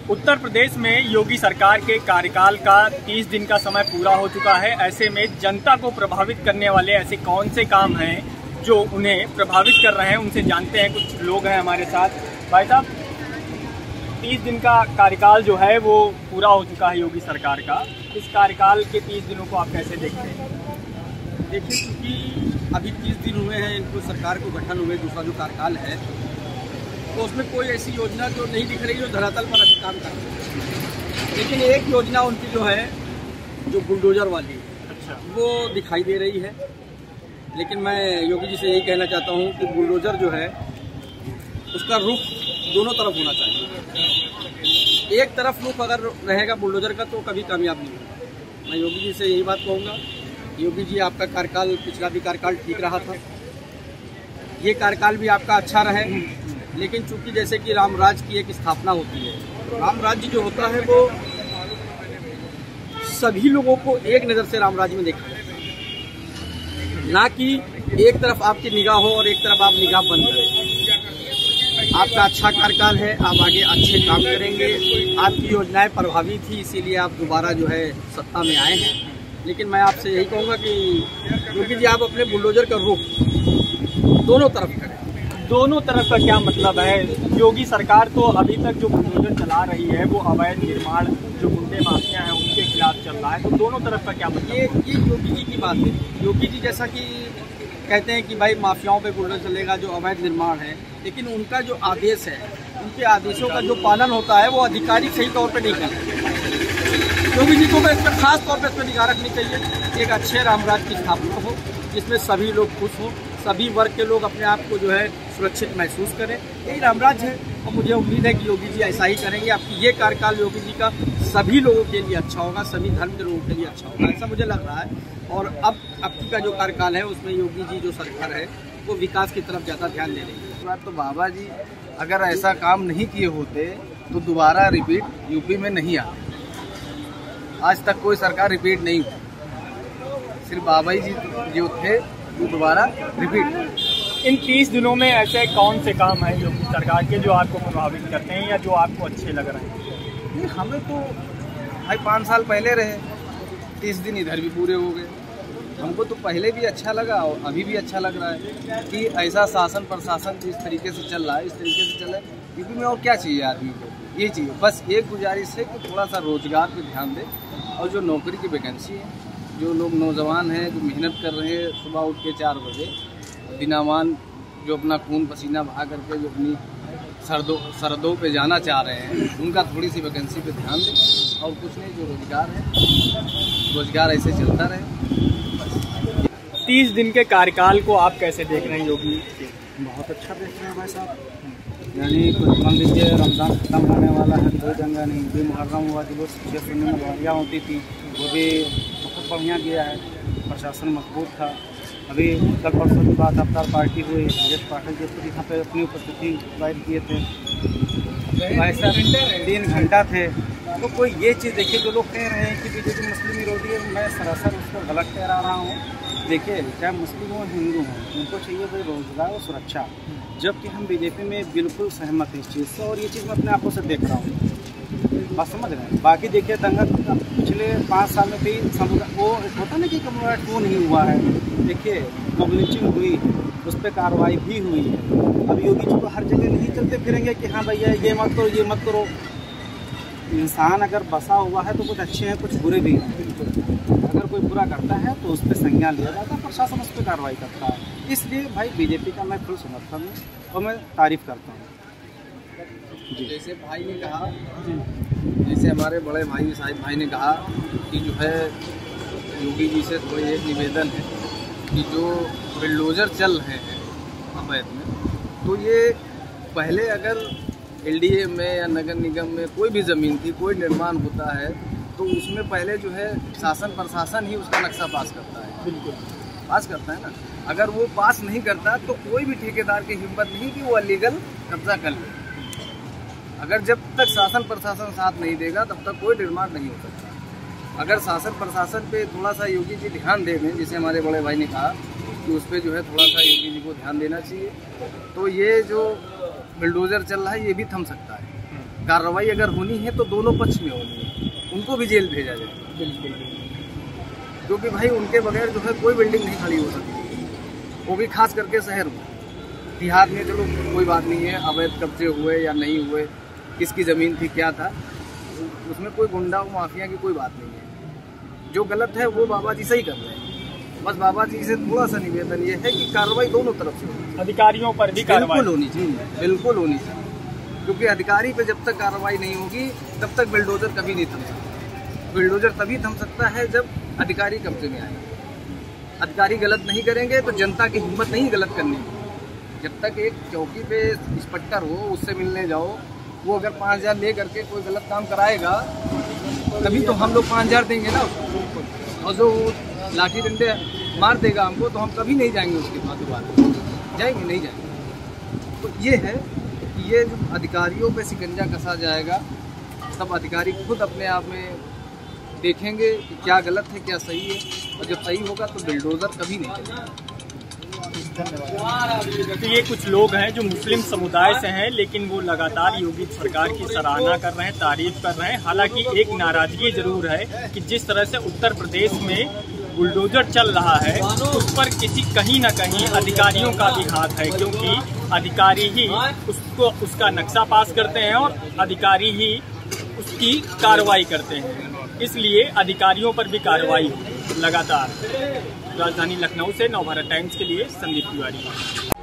उत्तर प्रदेश में योगी सरकार के कार्यकाल का 30 दिन का समय पूरा हो चुका है। ऐसे में जनता को प्रभावित करने वाले ऐसे कौन से काम हैं जो उन्हें प्रभावित कर रहे हैं, उनसे जानते हैं। कुछ लोग हैं हमारे साथ। भाई साहब, 30 दिन का कार्यकाल जो है वो पूरा हो चुका है योगी सरकार का। इस कार्यकाल के 30 दिनों को आप कैसे देखते हैं? देखिए, क्योंकि अभी 30 दिन हुए हैं इनको सरकार को गठन हुए, दूसरा जो कार्यकाल है तो उसमें कोई ऐसी योजना जो नहीं दिख रही जो धरातल पर अभी काम कर रही है। लेकिन एक योजना उनकी जो है, जो बुलडोजर वाली, अच्छा, वो दिखाई दे रही है। लेकिन मैं योगी जी से यही कहना चाहता हूँ कि बुलडोजर जो है उसका रुख दोनों तरफ होना चाहिए। एक तरफ रुख अगर रहेगा बुलडोजर का तो कभी कामयाब नहीं होगा। मैं योगी जी से यही बात कहूँगा। योगी जी, आपका कार्यकाल, पिछला भी कार्यकाल ठीक रहा था, ये कार्यकाल भी आपका अच्छा रहे। लेकिन चूंकि जैसे कि राम राज्य की एक स्थापना होती है, राम राज्य जो होता है वो सभी लोगों को एक नज़र से राम राज्य में देखा जाता है, ना कि एक तरफ आपकी निगाह हो और एक तरफ आप निगाह बंद करें। आपका अच्छा कार्यकाल है, आप आगे अच्छे काम करेंगे, आपकी योजनाएं प्रभावी थी, इसीलिए आप दोबारा जो है सत्ता में आए हैं। लेकिन मैं आपसे यही कहूँगा कि योगी जी, आप अपने बुलडोजर का रुख दोनों तरफ करें। दोनों तरफ का क्या मतलब है? योगी सरकार तो अभी तक जो बुलडोजर चला रही है वो अवैध निर्माण, जो गुंडे माफिया हैं उनके खिलाफ चल रहा है, तो दोनों तरफ का क्या मतलब? ये योगी जी की बात है। योगी जी जैसा कि कहते हैं कि भाई माफियाओं पे बुलडोजर चलेगा, जो अवैध निर्माण है, लेकिन उनका जो आदेश है, उनके आदेशों का जो पालन होता है वो अधिकारी सही तौर पर नहीं करते। योगी जी को इस पर खास तौर पर इस पर निगाह रखनी चाहिए। एक अच्छे रामराज की स्थापना हो जिसमें सभी लोग खुश हों, सभी वर्ग के लोग अपने आप को जो है सुरक्षित महसूस करें। यही रामराज है और मुझे उम्मीद है कि योगी जी ऐसा ही करेंगे। आपकी ये कार्यकाल योगी जी का सभी लोगों के लिए अच्छा होगा, सभी धर्म के लोगों के लिए अच्छा होगा, ऐसा मुझे लग रहा है। और अब की का जो कार्यकाल है उसमें योगी जी जो सरकार है वो विकास की तरफ ज़्यादा ध्यान दे रही है। तो बाबा जी अगर ऐसा काम नहीं किए होते तो दोबारा रिपीट यूपी में नहीं आते। आज तक कोई सरकार रिपीट नहीं हुई, सिर्फ बाबा जी जो थे वो दोबारा रिपीट। इन 30 दिनों में ऐसे कौन से काम हैं योगी सरकार के जो आपको प्रभावित करते हैं या जो आपको अच्छे लग रहे हैं? नहीं, हमें तो भाई 5 साल पहले रहे, 30 दिन इधर भी पूरे हो गए। हमको तो पहले भी अच्छा लगा और अभी भी अच्छा लग रहा है कि ऐसा शासन प्रशासन जिस तरीके से चल रहा है, इस तरीके से चल रहा है। यूपी में और क्या चाहिए आदमी को? ये चाहिए बस एक गुजारिश है कि थोड़ा सा रोजगार पे ध्यान दें और जो नौकरी की वैकेंसी है, जो लोग नौजवान हैं जो मेहनत कर रहे हैं, सुबह उठ के 4 बजे दिनामान जो अपना खून पसीना बहा करके जो अपनी सरहदों पे जाना चाह रहे हैं, उनका थोड़ी सी वैकेंसी पे ध्यान दें। और कुछ नहीं, जो रोजगार है, रोजगार ऐसे चलता रहे। 30 दिन के कार्यकाल को आप कैसे देख रहे हैं योगी? बहुत अच्छा देख रहे हैं भाई साहब। यानी कुछ मान लीजिए रमज़ान खत्म होने वाला है, कोई दंगा नहीं। भी मुहर्रम हुआ, जो 6 सुनने में गाड़ियाँ होती थी, वो भी बहुत बढ़िया किया है। प्रशासन मजबूत था। अभी कल परसों की बात, अवतार पार्टी हुई, भाजपा पार्टी जो यहाँ पे अपनी उपस्थिति जाहिर किए थे, ऐसा 3 घंटा थे। तो कोई ये चीज़ देखिए, जो लोग कह रहे हैं कि बीजेपी मुस्लिम विरोधी है, मैं सरासर उसको गलत कह रहा हूँ। देखिए, चाहे मुस्लिम हो हिंदू हो, उनको चाहिए भाई रोजगार और सुरक्षा, जबकि हम बीजेपी में बिल्कुल सहमत हैं इस चीज़ से। और ये चीज़ मैं अपने आंखों से देख रहा हूँ, बात समझ रहे हैं। बाकी देखिए, दंगा पिछले 5 साल में भी वो होता ना कि कम्युनिटी वो नहीं हुआ है। देखिए, मोबिलिटिंग हुई, उस पर कार्रवाई भी हुई है। अब योगी जी को हर जगह नहीं चलते फिरेंगे कि हाँ भैया ये मत करो, ये मत करो। इंसान अगर बसा हुआ है तो कुछ अच्छे हैं, कुछ बुरे भी हैं। अगर कोई बुरा करता है तो उस पर संज्ञान लिया जाता है, प्रशासन उस पर कार्रवाई करता है। इसलिए भाई बीजेपी का मैं फुल समर्थन हूँ और मैं तारीफ करता हूँ। जैसे भाई ने कहा, जैसे हमारे बड़े भाई साहिब भाई ने कहा कि जो है योगी जी से कोई एक निवेदन है कि जो बुलडोजर चल रहे हैं अवैध में, तो ये पहले अगर एलडीए में या नगर निगम में कोई भी ज़मीन थी, कोई निर्माण होता है तो उसमें पहले जो है शासन प्रशासन ही उसका नक्शा पास करता है। बिल्कुल पास करता है ना। अगर वो पास नहीं करता तो कोई भी ठेकेदार की हिम्मत नहीं कि वो अलीगल कब्जा कर ले। अगर जब तक शासन प्रशासन साथ नहीं देगा तब तक कोई निर्माण नहीं हो सकता। अगर शासन प्रशासन पे थोड़ा सा योगी जी ध्यान दे दें, जैसे हमारे बड़े भाई ने कहा कि उस पर जो है थोड़ा सा योगी जी को ध्यान देना चाहिए, तो ये जो बुलडोजर चल रहा है ये भी थम सकता है। कार्रवाई अगर होनी है तो दोनों पक्ष में होनी है, उनको भी जेल भेजा जाए। बिल्कुल। क्योंकि भाई उनके बगैर जो है कोई बिल्डिंग नहीं खड़ी हो सकती, वो भी खास करके शहर में। देहात में चलो कोई बात नहीं है, अवैध कब्जे हुए या नहीं हुए, किसकी ज़मीन थी क्या था, उसमें कोई गुंडा माफिया की कोई बात नहीं है। जो गलत है वो बाबा जी सही कर रहे हैं। बस बाबा जी से थोड़ा सा निवेदन ये है कि कार्रवाई दोनों तरफ से हो, अधिकारियों पर भी कार्रवाई बिल्कुल होनी चाहिए, बिल्कुल होनी चाहिए। क्योंकि अधिकारी पे जब तक कार्रवाई नहीं होगी तब तक बिल्डोजर कभी नहीं थम सकता। बिल्डोजर तभी थम सकता है जब अधिकारी कब्जे में आए। अधिकारी गलत नहीं करेंगे तो जनता की हिम्मत नहीं गलत करने की। जब तक एक चौकी पे इंस्पेक्टर हो, उससे मिलने जाओ, वो अगर 5,000 ले करके कोई गलत काम कराएगा तभी तो हम लोग 5,000 देंगे ना उसको। और जो लाठी डंडे मार देगा हमको तो हम कभी नहीं जाएंगे उसके बाद दोबारा, जाएंगे नहीं जाएंगे। तो ये है कि ये जो अधिकारियों पे शिकंजा कसा जाएगा, तब अधिकारी खुद अपने आप में देखेंगे कि क्या गलत है क्या सही है, और जब सही होगा तो बिल्डोजर कभी नहीं चलेगा। तो ये कुछ लोग हैं जो मुस्लिम समुदाय से हैं, लेकिन वो लगातार योगी सरकार की सराहना कर रहे हैं, तारीफ कर रहे हैं। हालांकि एक नाराजगी जरूर है कि जिस तरह से उत्तर प्रदेश में बुलडोजर चल रहा है उस पर कहीं ना कहीं अधिकारियों का भी हाथ है, क्योंकि अधिकारी ही उसका नक्शा पास करते हैं और अधिकारी ही उसकी कार्रवाई करते हैं। इसलिए अधिकारियों पर भी कार्रवाई लगातार। राजधानी लखनऊ से नवभारत टाइम्स के लिए संदीप तिवारी।